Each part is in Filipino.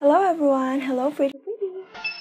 Hello everyone! Hello pretty pretty!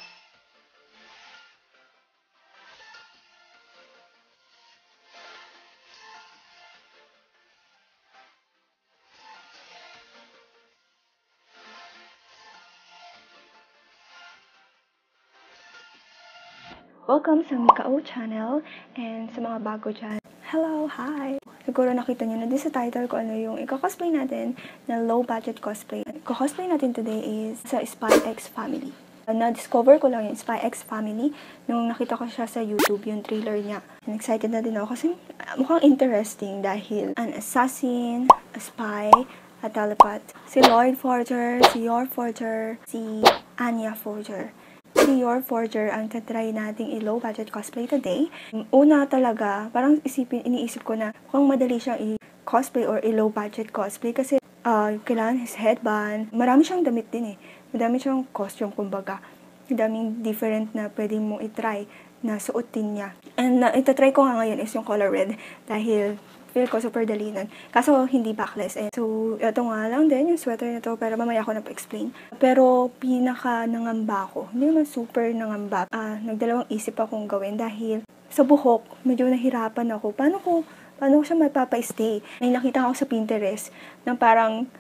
Welcome sa Mikao channel and sa mga bago dyan. Hello! Hi! Siguro nakita nyo na din sa title ko ano yung i-cosplay natin na low budget cosplay. I-cosplay natin today is sa Spy X Family. Na-discover ko lang yung Spy X Family nung nakita ko siya sa YouTube, yung trailer niya. And excited na din ako kasi mukhang interesting dahil an assassin, a spy, a telepath. Si Lloyd Forger, si Yor Forger, si Anya Forger. Si Yor Forger ang tatry nating i-low budget cosplay today. Una talaga, parang iniisip ko na mukhang madali siyang i-cosplay or i-low budget cosplay kasi kailangan his headband. Marami siyang damit din eh. Madami siyang costume kumbaga. Madaming different na pwede mong i-try na suotin niya. And itatry ko nga ngayon is yung color red dahil feel ko super dali nun. Kaso hindi backless. So, ito nga lang din yung sweater na to pero mamaya ako na pa-explain. Pero pinaka nangamba ko. Hindi naman super nangamba. Nagdalawang isip akong gawin dahil sa buhok, medyo nahirapan ako. Paano ko siya mapapa-stay? May nakita ako sa Pinterest ng parang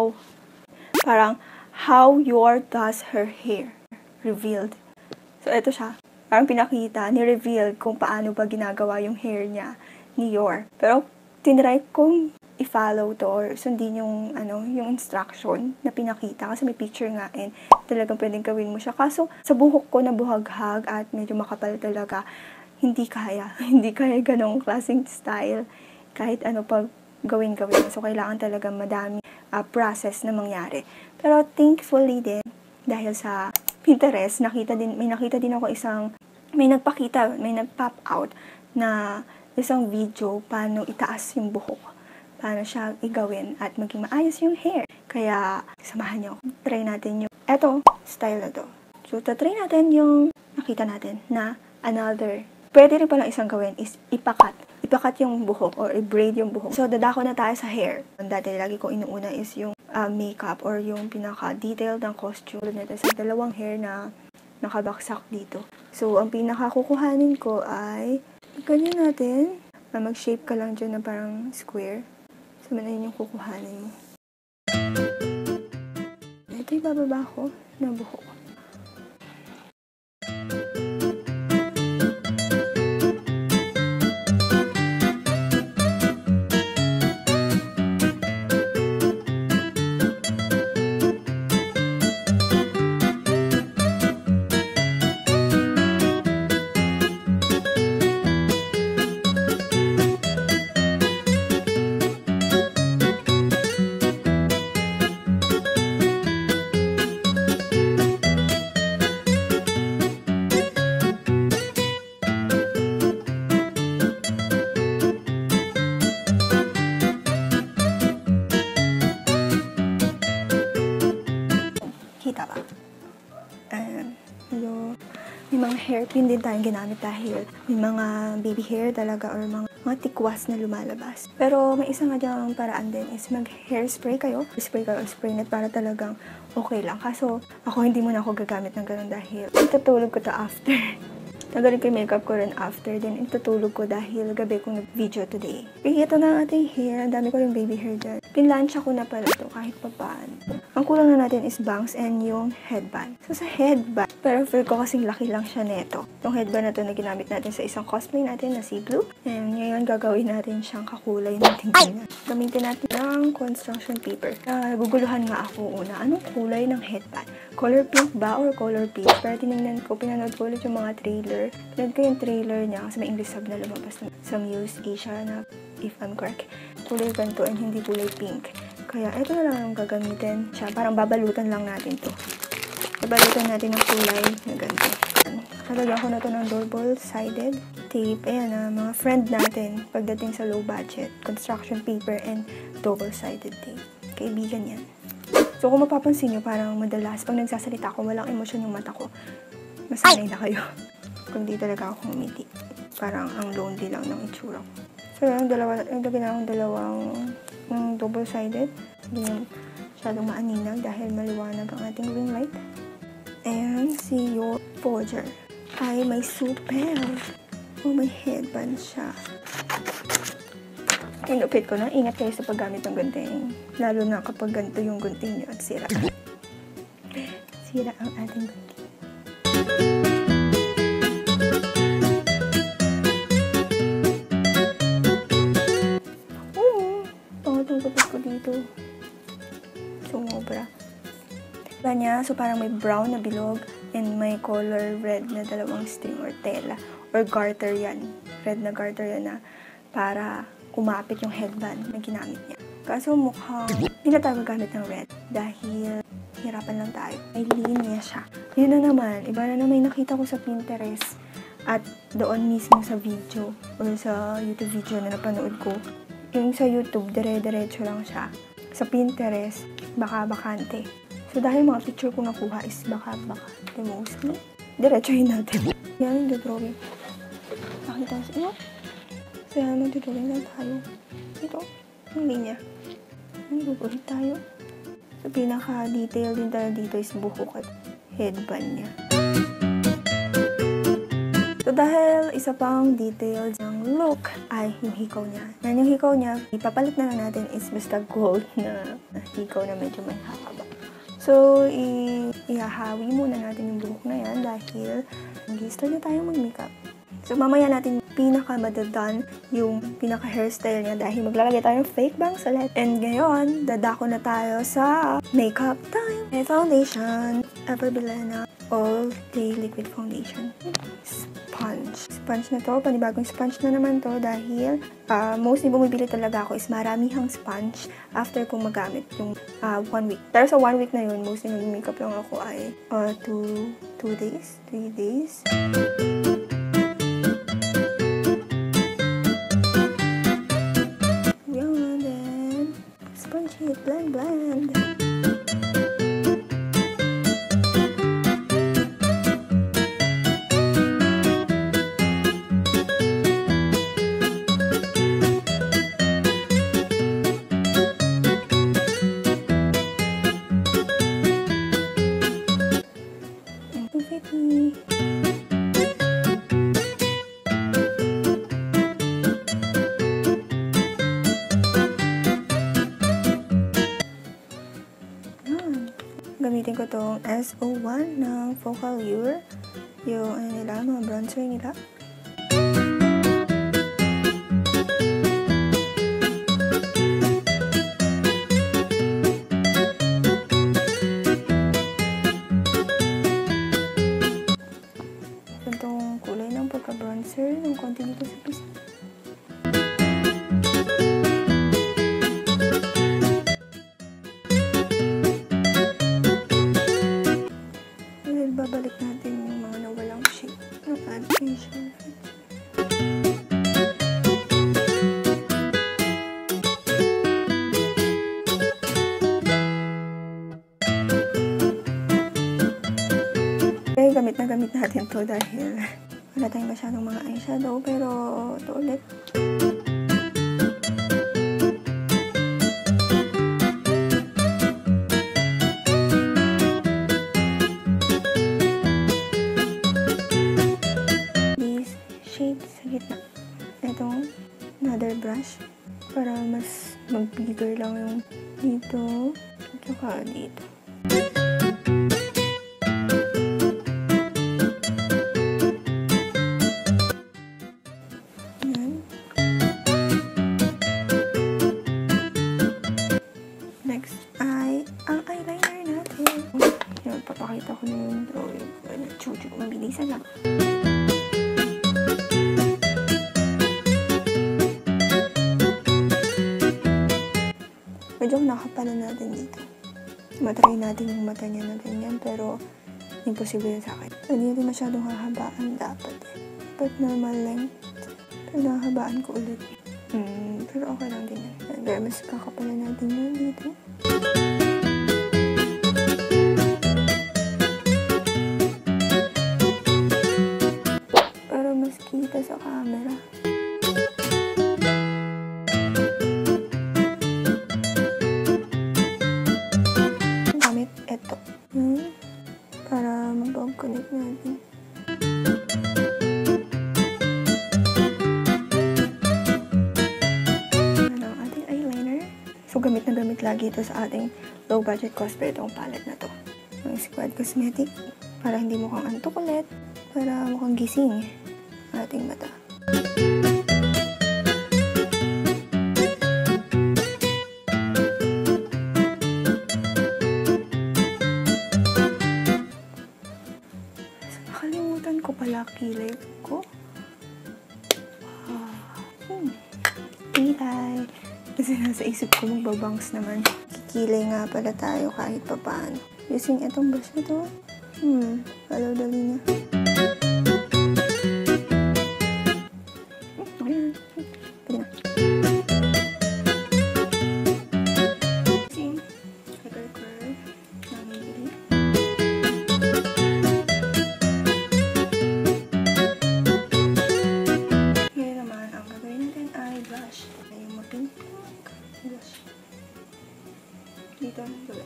how Yor does her hair revealed. So, ito siya. Parang pinakita, ni-reveal kung paano ba ginagawa yung hair niya ni Yor. Pero, tinry kong i-follow to or sundin yung, yung instruction na pinakita kasi may picture nga and talagang pwedeng gawin mo siya. Kaso, sa buhok ko na buhaghag at medyo makapal talaga, hindi kaya. Hindi kaya ganong klaseng style. Kahit ano pag gawin. So, kailangan talaga madami process na mangyari. Pero, thankfully din, dahil sa Pinterest, may nakita din ako may nag-pop out na isang video paano itaas yung buhok. Paano siya igawin at maging maayos yung hair. Kaya, samahan niyo. Try natin yung style na to. So, try natin yung nakita natin na another. Pwede rin palang isang gawin is ipakat. Ipakat yung buhok or i-braid yung buhok. So, dadako na tayo sa hair. Dati, lagi ko inuuna is yung makeup or yung pinaka-detailed ng costume. Nito sa dalawang hair na nakabaksak dito. So, ang pinaka-kukuhanin ko ay ganyan natin. Mag-shape ka lang dyan na parang square. So, yun yung kukuhanin mo. Ito yung bababa ko na buhok. Kita ba? May mga hairpin din tayong ginamit dahil may mga baby hair talaga or mga tikwas na lumalabas. Pero may isa nga dyang paraan din is mag-hairspray kayo. Spray kayo or spray net para talagang okay lang. Kaso ako hindi muna ako gagamit ng ganun dahil itutulog ko to after. Nagaling ko yung makeup ko rin after. Then, itutulog ko dahil gabi kong nag-video today. Okay, ito na ang ating hair. Ang dami ko rin baby hair dyan. Pinlansya ko na pala ito kahit papaan. Ang kulang na natin is bangs and yung headband. So, sa headband, pero feel ko kasing laki lang siya neto. Yung headband na ito na ginamit natin sa isang cosplay natin na si Blue. And ngayon, gagawin natin siyang kakulay ng tingnan. Gamitin natin ng construction paper. Guguluhan nga ako una. Anong kulay ng headband? Color pink ba or color peach? Para tinignan ko, pinanood ko ulit yung mga trailer. Pinanood ko yung trailer niya kasi may English sub na lumabas sa Muse Asia na, if I'm correct, kulay ganito and hindi kulay pink. Kaya ito na lang ang gagamitin siya. Parang babalutan lang natin to. Babalutan natin ng kulay na ganito. Kalagyan ko na to ng double-sided tape. Ayan mga friend natin pagdating sa low budget. Construction paper and double-sided tape. Kaibigan yan. So, kung mapapansin nyo, parang madalas, pag nagsasalita ako, walang emosyon yung mata ko. Masanay na kayo. Kung di talaga ako humiti. Parang ang lonely lang ng itsura ko. So, yung nagdagin akong dalawang double-sided. Ganyan masyadong maaninag dahil maliwanag ang ating ring light. And si your Folger ay may supel. Oh, may headband siya. Inupit ko na. Ingat kayo sa paggamit ng gunting. Lalo na kapag ganito yung gunting nyo at sira. Sira ang ating gunting. Pangatong kapit ko dito. Sumobra. Diba niya? So parang may brown na bilog and may color red na dalawang string or tela. Or garter yan. Red na garter yan na para kumapit yung headband na ginamit niya. Kaso mukhang hindi na tayo gagamit ng red dahil hirapan lang tayo. May linya siya. Yun na naman. Iba na naman nakita ko sa Pinterest at doon mismo sa video or sa YouTube video na napanood ko. Yung sa YouTube, dire-diretso lang siya. Sa Pinterest, baka-bakante. So, dahil mga picture ko nakuha is baka-bakante mostly. Diretsohin natin. Yan, drawing. Nakita ko sa iyo. So, yan, mag-drawing lang tayo. Ito, yung linya. Nag-drawing tayo. So, pinaka-detail din tayo dito is buhok at headband niya. So, dahil isa pang detail ng look ay yung hikaw niya. Yan yung hikaw niya, ipapalit na lang natin is basta gold na hikaw na medyo may haba. So, ihahawi muna natin yung buhok na yan dahil mag-start na tayo mag-makeup. So, mamaya natin pinaka-madadan yung pinaka-hairstyle niya dahil maglalagay tayo ng fake bangs ulit. And ngayon, dadako na tayo sa makeup time. May foundation, Everbilena All Day Liquid Foundation. Sponge. Sponge na to, panibagong sponge na naman to dahil mostly bumibili talaga ako is maramihang sponge after kong magamit yung 1 week. Pero sa 1 week na yun, mostly nag-makeup lang ako ay 2 days, 3 days. Yan, then sponge it, blend, blend. Gamitin ko tong SO1 ng Focal Lure. Yung ano nila, mga bronzer nila. Itong kulay ng pagka-bronzer, ng konti dito sa pista. Babalik natin yung mga nawalang shape ng facial feature. Okay, gamit na gamit natin to dahil wala tayong masyadong mga eyeshadow pero ito ulit. Another brush para mas mag-bigger lang yung dito at saka dito. Yan. Next ay ang eyeliner natin. Yan, papakita ko na yung drawing ko. Chuchu, mabilisan lang. Medyo nakapala natin dito. Matry natin yung mata niya na ganyan, pero imposible yun sa akin. Hindi masyadong hahabaan dapat eh. But normal length. Pero nahabaan ko ulit. Pero okay lang din yan. Pero mas kakapala natin yan dito. Pero mas kita sa camera. bulb connect natin. Ano ang ating eyeliner. So, gamit na gamit lagi ito sa ating low budget cosplay itong palette na to. Ang Squad Cosmetic. Para hindi mukhang antok ulit. Para mukhang gising ang ating mata. Nakalimutan ko pala kilay ko. Kilay. Kasi nasa isip ko magbabangs naman. Kikilay nga pala tayo kahit pa paano. Using itong brush na to. Follow the line niya. Okay na. Pwede na. Using Hyper Curve. Namibili. Ngayon naman, ang gagawin natin ay blush. Ay yung mapink blush. Dito, dito.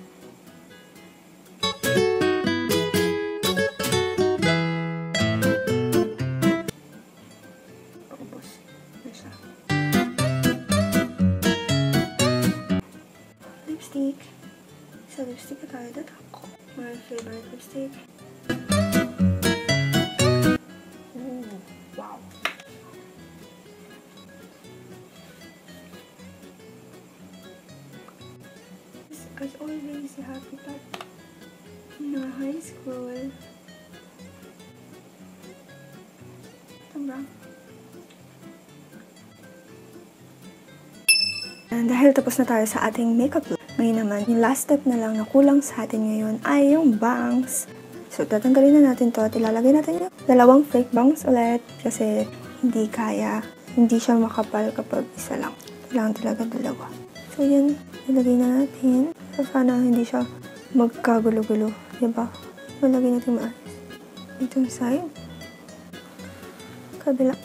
Lipstick. Sa lipstick na tayo ako. My favorite lipstick. Ooh, wow. As always, si Happy Pat na high school. Tama. Dahil tapos na tayo sa ating makeup look, ngayon naman, yung last step na lang na kulang sa atin ngayon ay yung bangs. So, tatanggalin na natin to at ilalagay natin yung dalawang fake bangs ulit kasi hindi kaya, hindi siya makapal kapag isa lang. Kailangan talaga dalawa. So, yan, ilagay na natin. So, sana hindi siya magkagulo-gulo. Diba? Ilagay natin maayos. Itong side. Kabila.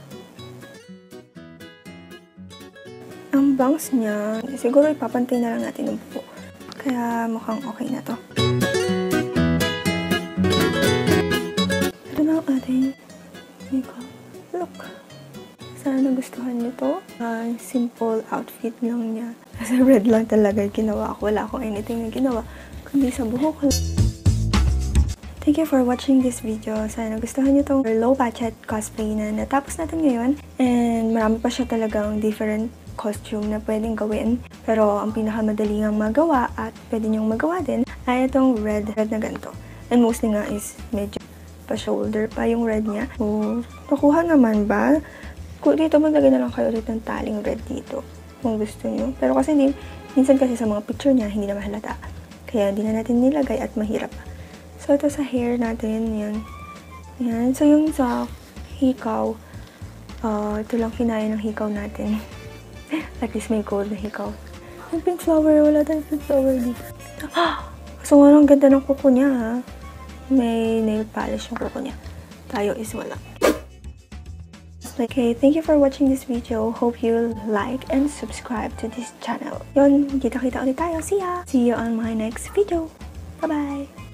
Ang bangs niya, siguro ipapantay na lang natin ng buko. Kaya mukhang okay na to. Ito na ang ating makeup look. Sana nagustuhan niyo to. Simple outfit lang niya. Kasi red lang talaga yung ginawa ko. Wala akong anything na ginawa. Kundi sa buhok. Thank you for watching this video. Sana nagustuhan niyo tong low budget cosplay na natapos natin ngayon. And marami pa siya talagang different costume na pwedeng gawin. Pero ang pinakamadali nga magawa at pwede niyong magawa din ay itong red na ganito. And mostly nga is medyo pa-shoulder pa yung red niya. So, nakuha naman ba? Dito maglagay na lang kayo ulit ng taling red dito kung gusto niyo. Pero kasi minsan kasi sa mga picture niya hindi na mahalata. Kaya hindi na natin nilagay at mahirap. So, ito sa hair natin, yan. Ayan. So, yung sa hikaw, ito lang kinaya ng hikaw natin. At least may gold na hikaw. Yung pink flower, wala tayong pink flower dito. So, ang ganda ng kuko niya, ha? May nail polish yung kuko niya. Tayo is wala. Okay, thank you for watching this video. Hope you like and subscribe to this channel. Yun, kita-kita ulit tayo. See ya! See you on my next video. Bye-bye!